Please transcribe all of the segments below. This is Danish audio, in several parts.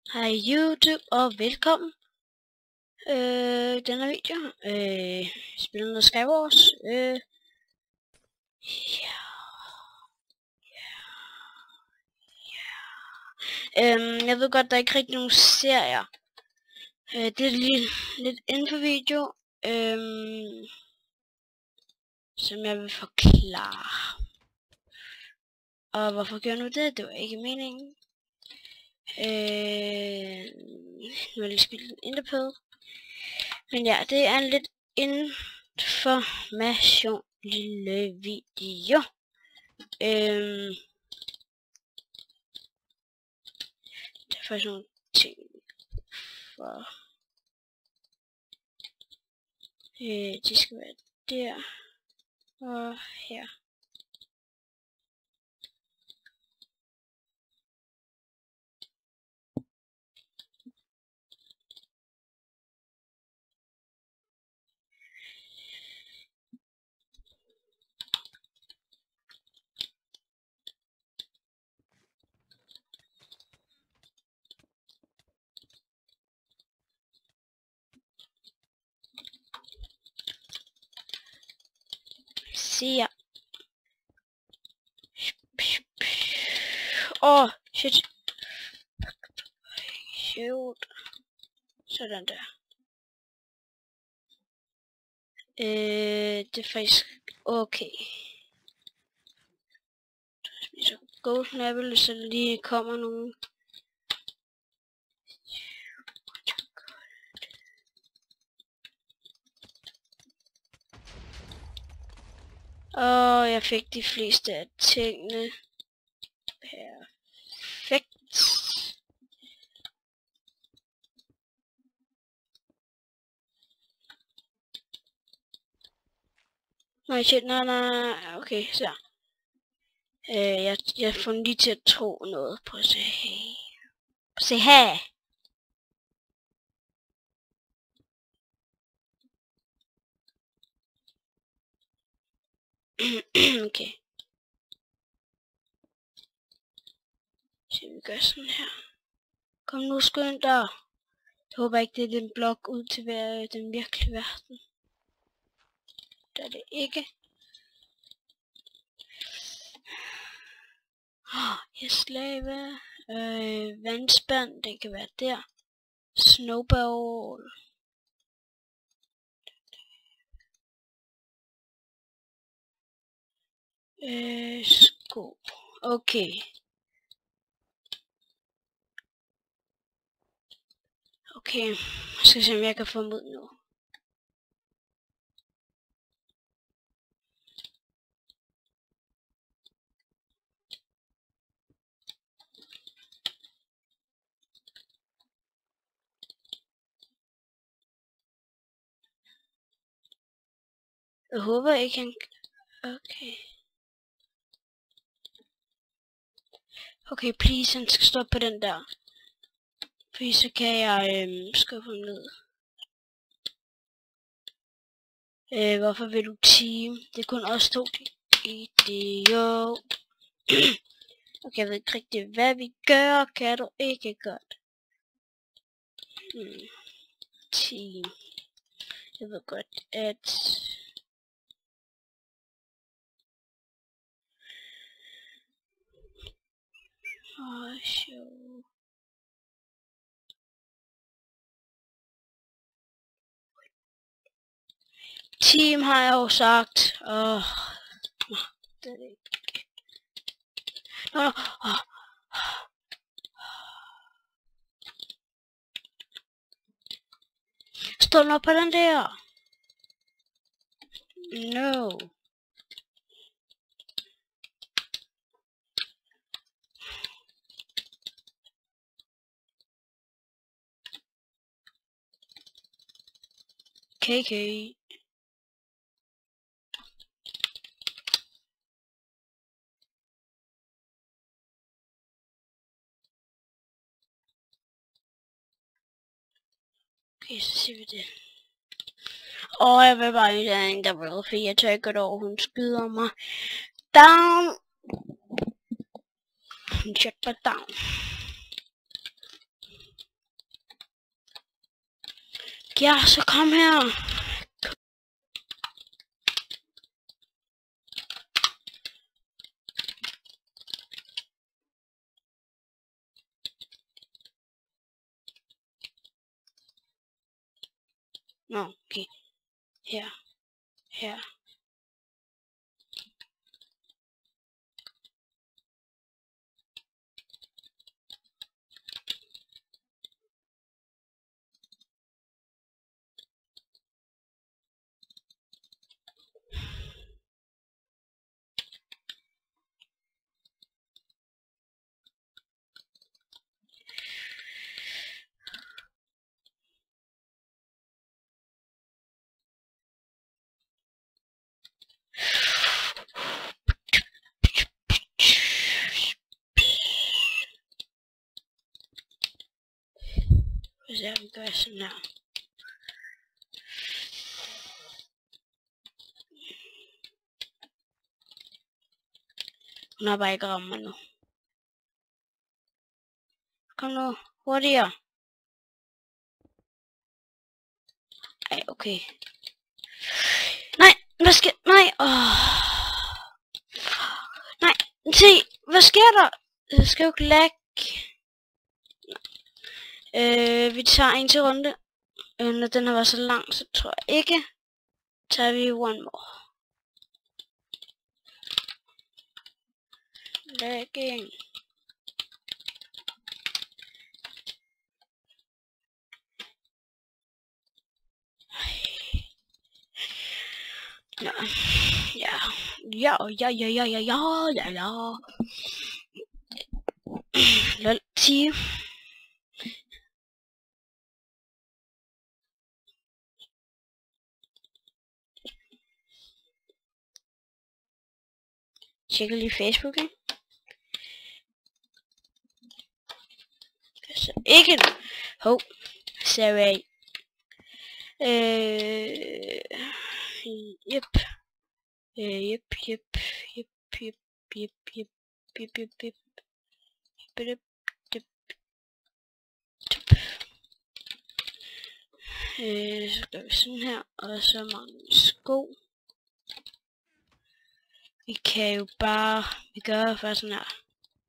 Hej YouTube og velkommen. Denne video. Spiller noget Skywars. Jeg ved godt, der er ikke rigtig nogen serier. Det er lidt info-video, som jeg vil forklare. Og hvorfor gør jeg nu det? Det var ikke meningen. Nu har jeg lige spillet en Interpol. Men ja, det er en lidt information lille video. Der er faktisk nogle ting for. De skal være der og her. Se her. Shit. Shoot. Sådan der. Det er faktisk okay. Så golden apple, så der lige kommer nogen. Og jeg fik de fleste af tingene. Perfekt. Nej, shit, nej, okay, så. Jeg får lige til at tro noget på se her. Okay. Så vi gør sådan her. Kom nu, skynd dig. Jeg håber ikke, det er den blok ud til den virkelige verden. Det er det ikke. Yes, lava. Vandspand, det kan være der. Snowball. Sko. Okay. Okay, jeg skal se om jeg kan få dem ud nu. Jeg håber ikke han... Okay. Okay, please, han skal stå på den der. Fordi så kan jeg skubbe ham ned. Hvorfor vil du team? Det er kun os to. Idiot. Okay, jeg ved ikke rigtig, hvad vi gør. Kan du ikke godt? Team. Jeg ved godt, at... Show. Team har jeg jo sagt. Det er det ikke. Nå. Stå nu på den der. No. KK. Okay, så ser vi det. Jeg vil bare ikke have en der, fordi jeg tør ikke godt over, hun skyder mig. Down! Shut down. Ja, så kom her. Nå, okay. Her. Så vi gør sådan her. Hun har bare ikke ramt mig nu. Kom nu, hurtigere. Ej, okay. Nej, hvad sker? Nej, nej, se, hvad sker der? Jeg skal jo ikke lag. Vi tager en til runde. Når den har været så lang, så tror jeg ikke. Tager vi one more. Lagging. Nå, ja. Lol, 10. Tjekker lige Facebook, ikke? Så ikke nu. Hov, sorry. Yep. Så gør vi sådan her, og så mangler sko. Vi kan jo bare, vi gør først sådan her.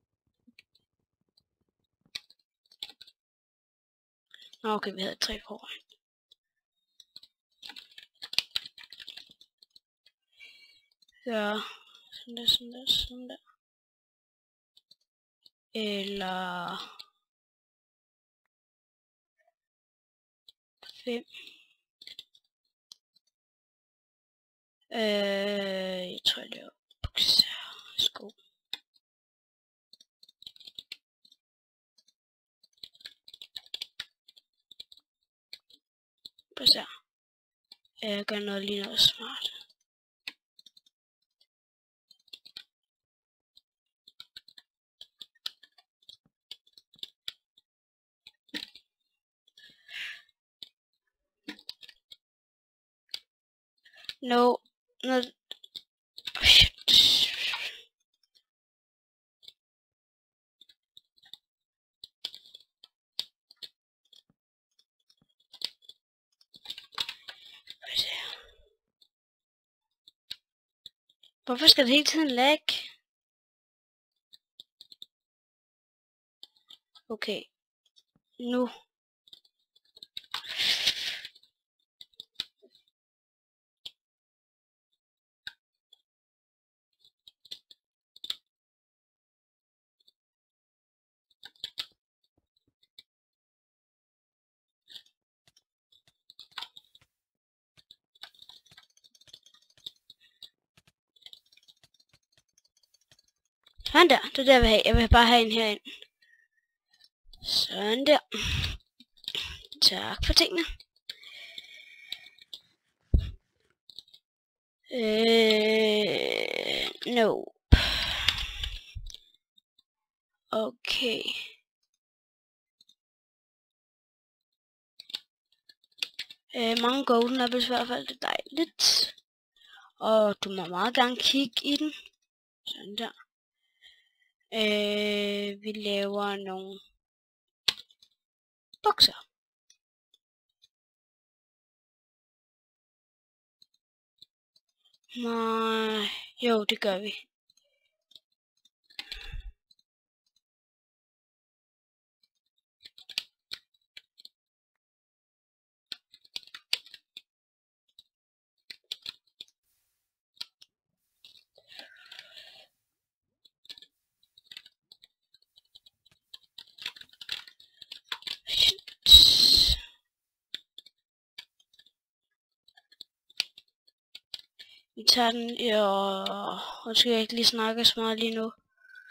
Nå, okay, vi havde 3 foran. Ja, sådan der. Eller 5. Jeg tror, jeg laver bukser, sko. Prøv at se. Jeg gør noget lige noget smart. No. Oh, shit. Hvorfor skal det hele tiden lag? Okay. Nu. Sådan der. Det er det, jeg vil have. Jeg vil bare have en herind. Sådan der. Tak for tingene. Nope. Okay. Mange golden apples i hvert fald, det er dejligt. Og du må meget gerne kigge i den. Sådan der. Vi laver nogle bukser. Nej, jo, det gør vi. Vi tager den, og skal jeg ikke lige snakke så meget lige nu.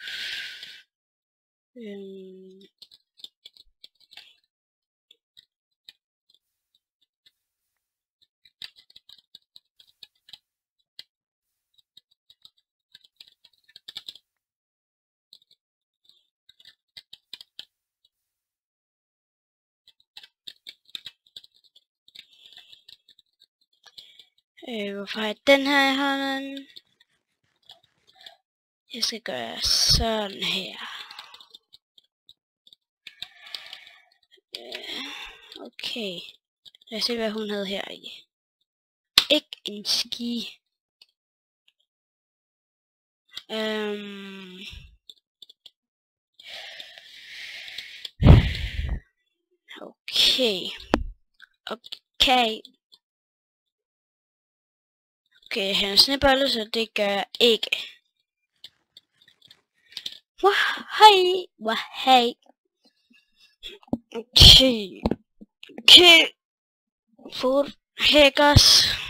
Hvorfor har jeg den her i hånden? Jeg skal gøre sådan her. Okay. Lad os se, hvad hun havde her i. Ikke en ski. Okay. Okay, han er snebolle, så det gør jeg ikke. Hej. Okay. For hackers.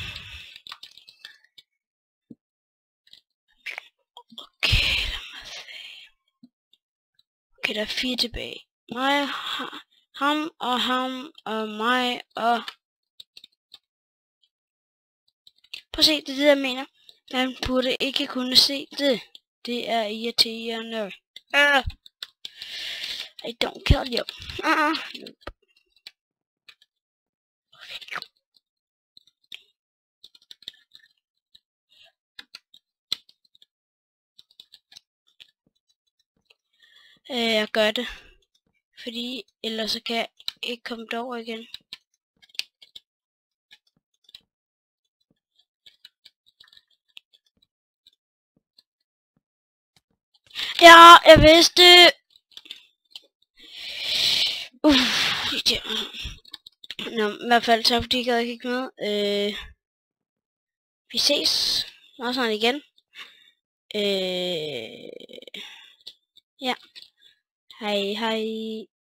Okay, lad mig se. Okay, der er 4 tilbage. Mig, ham og mig og... Prøv at se, det er det, jeg mener. Man burde ikke kunne se det. Det er irriterende. I don't kill you. Jeg gør det. Fordi ellers så kan jeg ikke komme derover igen. Ja, jeg vidste det. Nå, i hvert fald tak fordi I gad at kigge med. Vi ses meget snart igen. Ja. Hej.